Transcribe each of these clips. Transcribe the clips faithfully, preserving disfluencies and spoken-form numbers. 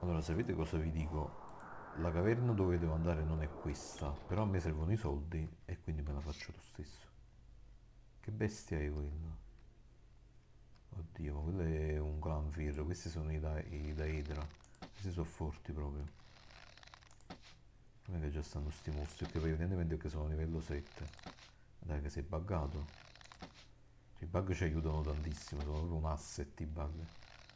Allora, sapete cosa vi dico? La caverna dove devo andare non è questa, però a me servono i soldi e quindi me la faccio lo stesso. Che bestia è quello? Oddio, ma quello è un Glanfir, questi sono i, da- i Daedra. Questi sono forti proprio. Non è che già stanno sti mostri, che poi evidentemente che sono a livello sette. Dai che sei buggato. I bug ci aiutano tantissimo, sono proprio un asset i bug.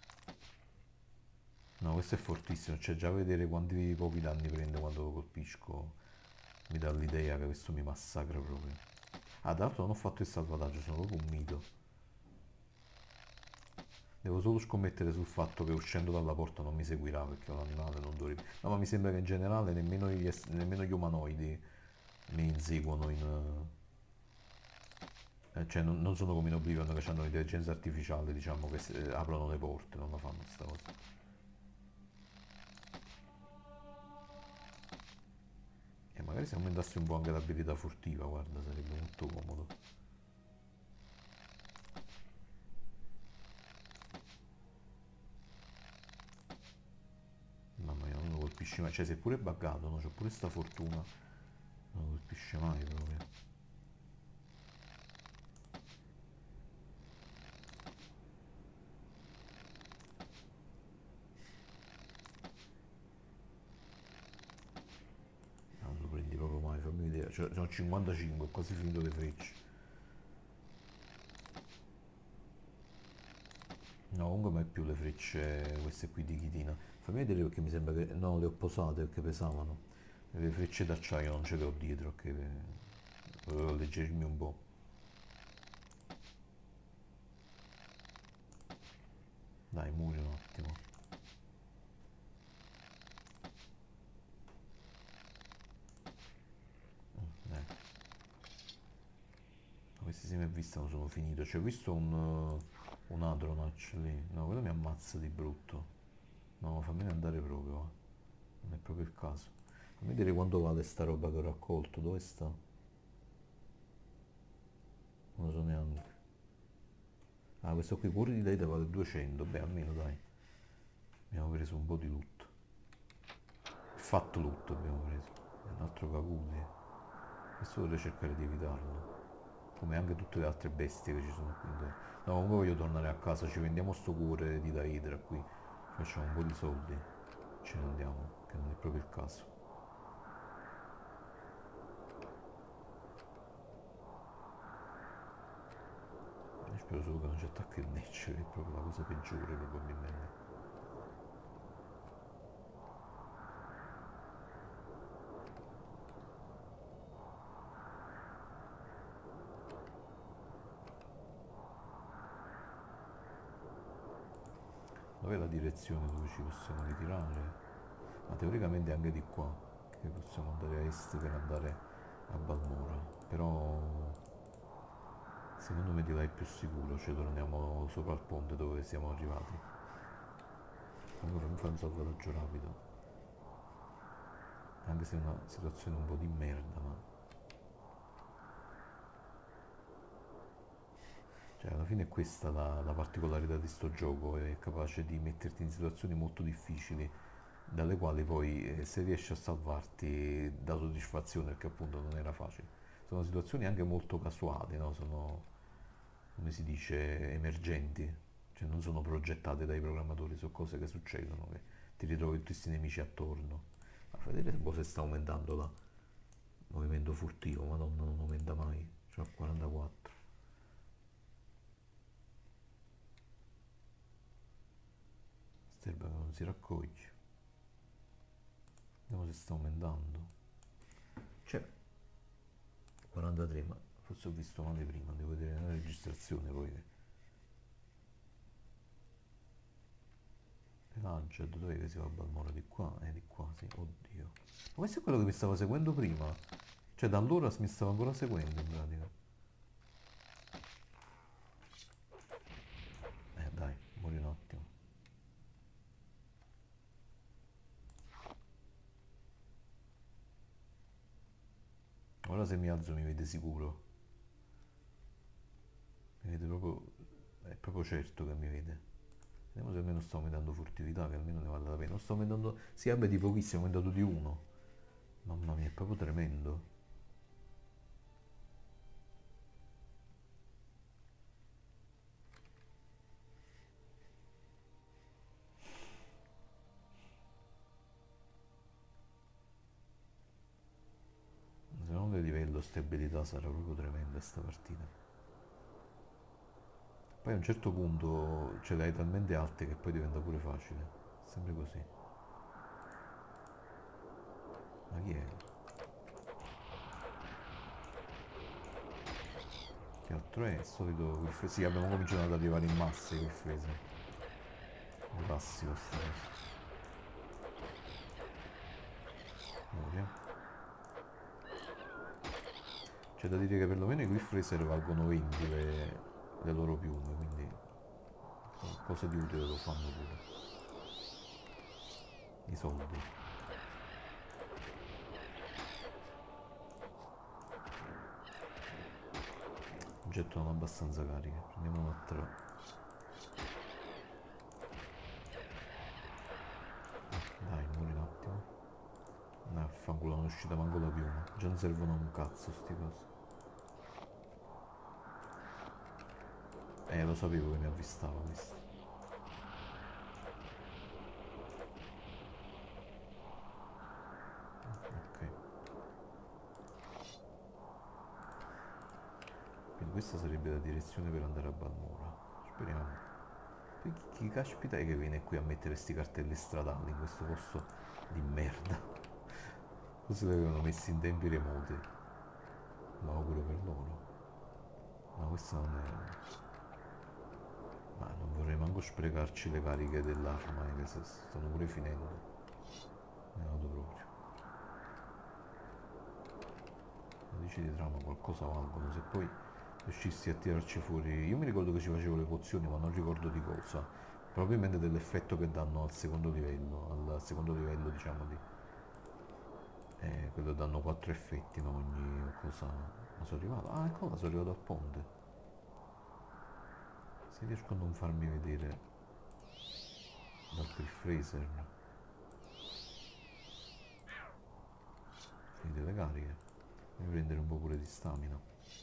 No, questo è fortissimo, cioè già vedere quanti pochi danni prende quando lo colpisco mi dà l'idea che questo mi massacra proprio. Ah, tra l'altro non ho fatto il salvataggio, sono proprio un mito. Devo solo scommettere sul fatto che uscendo dalla porta non mi seguirà perché è un animale, non dovrebbe... No, ma mi sembra che in generale nemmeno gli, ess- nemmeno gli umanoidi mi inseguono in... eh, cioè non, non sono come in Oblivion che hanno l'intelligenza artificiale, diciamo, che se- aprono le porte, non la fanno sta cosa. E magari se aumentassi un po' anche l'abilità furtiva, guarda, sarebbe molto comodo. Mamma mia, non lo colpisci mai. Cioè, sei pure buggato, no? C'ho pure sta fortuna. Non lo colpisce mai proprio. Non lo prendi proprio mai, fammi vedere. Cioè, ne ho cinquantacinque, ho quasi finito le frecce. No, comunque mai più le frecce, queste qui di chitina. Fammi vedere perché mi sembra che... No, le ho posate perché pesavano. Le frecce d'acciaio non ce le ho dietro, che... Volevo alleggerirmi un po'. Dai, muri un attimo. Eh, questi se mi avvistano sono finito. Cioè, ho visto un... uh, un Adronac lì. No, quello mi ammazza di brutto. No, fammene andare proprio, eh. Non è proprio il caso. Fammi vedere quanto vale sta roba che ho raccolto. Dove sta? Non lo so neanche. Ah, questo qui pure di date vale duecento. Beh, almeno dai. Abbiamo preso un po' di loot. Il fat loot abbiamo preso. È un altro Kakuli. Questo vorrei cercare di evitarlo. Come anche tutte le altre bestie che ci sono qui dentro. No, comunque voglio tornare a casa. Ci vendiamo sto cuore di Daedra qui. Ci facciamo un po' di soldi. Ce ne andiamo. Che non è proprio il caso. Io spero solo che non ci attacchi il Nature, che è proprio la cosa peggiore probabilmente. Dov'è la direzione dove ci possiamo ritirare? Ma teoricamente anche di qua, che possiamo andare a est per andare a Balmora. Però secondo me di là è più sicuro, cioè torniamo sopra il ponte dove siamo arrivati. Comunque fammi fare un salvataggio rapido. Anche se è una situazione un po' di merda, ma... Cioè alla fine è questa la, la particolarità di sto gioco, è capace di metterti in situazioni molto difficili dalle quali poi eh, se riesci a salvarti dà soddisfazione perché appunto non era facile. Sono situazioni anche molto casuali, no? Sono, come si dice, emergenti, cioè non sono progettate dai programmatori, sono cose che succedono, che ti ritrovi tutti questi nemici attorno. A vedere se poi se sta aumentando là. Movimento furtivo, madonna, non aumenta mai. C'ho quarantaquattro. Sterba che non si raccoglie. Vediamo se sta aumentando. Cioè, quarantatré, ma forse ho visto male prima, devo vedere la registrazione poi. L'aged, dov'è che si va a Balmora? Di qua? Eh, di qua, sì, oddio. Ma questo è quello che mi stava seguendo prima. Cioè, da allora mi stava ancora seguendo in pratica. Eh, dai, muori un attimo. Ora se mi alzo mi vede sicuro. Mi vede proprio... È proprio certo che mi vede. Vediamo se almeno sto aumentando furtività, che almeno ne vale la pena. Non sto aumentando... Sì, vabbè, di pochissimo, ho aumentato di uno. Mamma mia, è proprio tremendo. Secondo livello stabilità sarà proprio tremenda sta partita. Poi a un certo punto ce le hai talmente alte che poi diventa pure facile. Sempre così. Ma chi è? Che altro è? Il solito Wilfredo. Sì, abbiamo cominciato ad arrivare in massa i Wilfredo. Un classico sta cosa. Muore. C'è da dire che perlomeno i Quick valgono venti le, le loro piume, quindi qualcosa di utile lo fanno pure. I soldi. Oggetto non abbastanza cariche. Prendiamo un'altra. Dai, muori un attimo. No, fanculo, non è uscita manco la piuma. Già non servono a un cazzo sti cosi. Eh, lo sapevo che mi avvistava questo. Ok. Quindi questa sarebbe la direzione per andare a Balmora. Speriamo. Poi chi, chi caspita è che viene qui a mettere sti cartelli stradali in questo posto di merda? Forse li avevano messi in tempi remoti. Ma auguro per loro. Ma questa non è... Ma non vorrei manco sprecarci le cariche dell'arma, eh, che se- stanno pure finendo. Ne vado proprio. Dici di trama qualcosa valgono, se poi riuscissi a tirarci fuori... Io mi ricordo che ci facevo le pozioni, ma non ricordo di cosa. Probabilmente dell'effetto che danno al secondo livello, al secondo livello diciamo di... Eh, quello danno quattro effetti, ma ogni cosa... Ma sono arrivato? Ah, ecco, sono arrivato al ponte. Se riesco a non farmi vedere dal Cliff Fraser. Finite le cariche. Devi prendere un po' pure di stamina.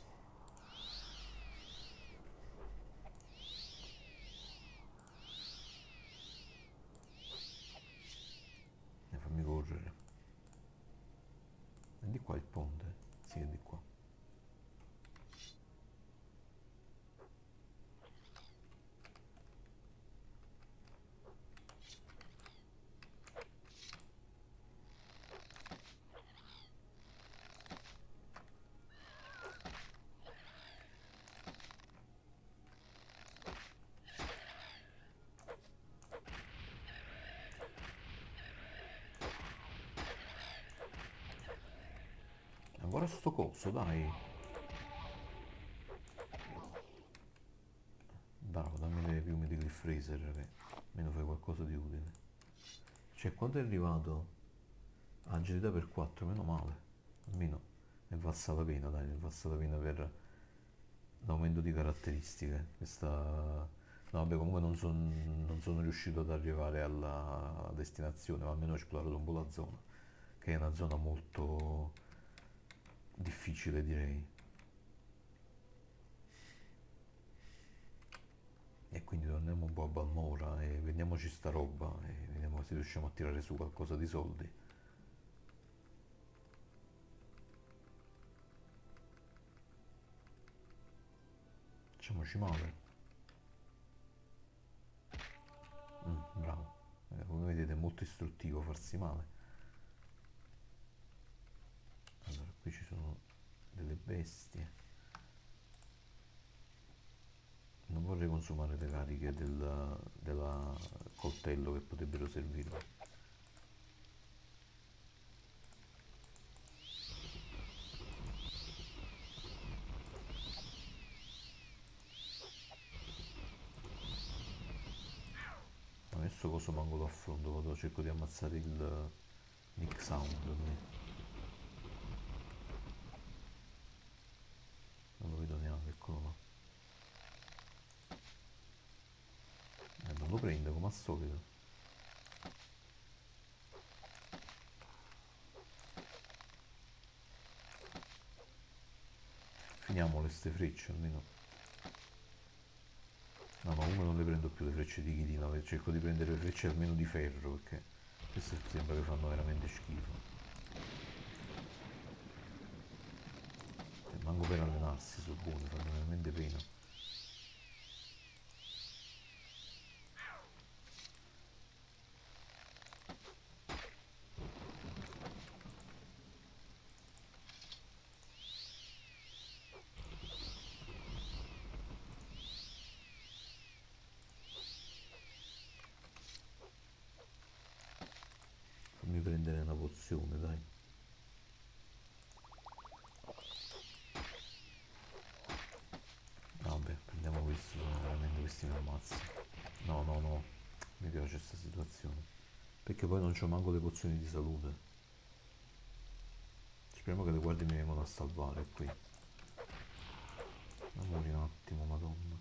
E fammi correre. È di qua il ponte? Sì, è di qua. Ancora sto coso, dai. Bravo, dammi le piume di Cliff Fraser che almeno fai qualcosa di utile. Cioè, quando è arrivato agilità per quattro, meno male. Almeno è valsa la pena, dai, è valsa la pena per l'aumento di caratteristiche. Questa... No, vabbè, comunque non, son- non sono riuscito ad arrivare alla destinazione, ma almeno ho esplorato un po' la zona, che è una zona molto difficile, direi. E quindi torniamo un po' a Balmora e vediamoci sta roba e vediamo se riusciamo a tirare su qualcosa di soldi. Facciamoci male. Mm, bravo. Eh, come vedete è molto istruttivo farsi male. Allora, qui ci sono delle bestie. Non vorrei consumare le cariche del, della coltello che potrebbero servirmi. Adesso cosa manco lo affronto, vado, cerco di ammazzare il Nick Sound. Non lo vedo neanche, eccolo là. Eh, non lo prende come al solito. Finiamo le ste frecce almeno. No, ma comunque non le prendo più le frecce di chitina, cerco di prendere le frecce almeno di ferro perché queste sembra che fanno veramente schifo. Cioè, manco per allenarsi sono buone, fanno veramente pena. Fammi prendere una pozione, dai. Vabbè, prendiamo questo, sono veramente questi mi ammazzano. No, no, no, mi piace questa situazione. Perché poi non c'ho manco le pozioni di salute. Speriamo che le guardie mi vengano a salvare qui. Amori un attimo, madonna.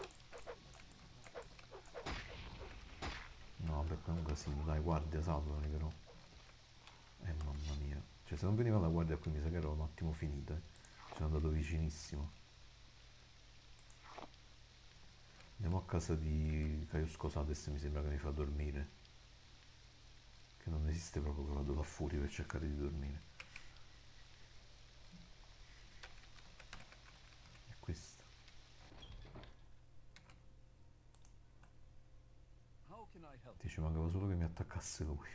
No, vabbè, qua è un casino, dai, guardia, salvami però. Eh, mamma mia. Cioè, se non veniva la guardia qui mi sa che ero un attimo finito, eh. Ci sono andato vicinissimo. Andiamo a casa di Caio Scosades, mi sembra che mi fa dormire. Che non esiste proprio che vado là fuori per cercare di dormire. È questa. Ti ci mancava solo che mi attaccasse lui.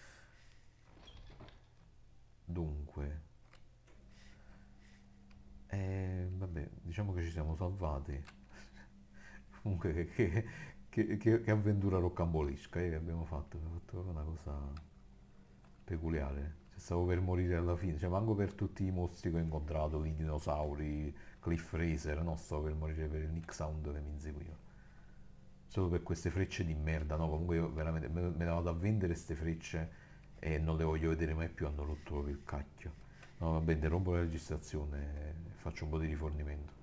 Dunque, eh, vabbè, diciamo che ci siamo salvati. Comunque, che, che, che, che- che avventura roccambolesca eh, che abbiamo fatto. Abbiamo fatto proprio una cosa peculiare. Cioè, stavo per morire alla fine, cioè manco per tutti i mostri che ho incontrato, i dinosauri, Cliff Racer, no, stavo per morire per il Nick Sound che mi inseguiva. Solo per queste frecce di merda, no? Comunque io veramente me, me ne vado a vendere queste frecce e non le voglio vedere mai più, hanno rotto proprio il cacchio. No, vabbè, interrompo la registrazione e faccio un po' di rifornimento.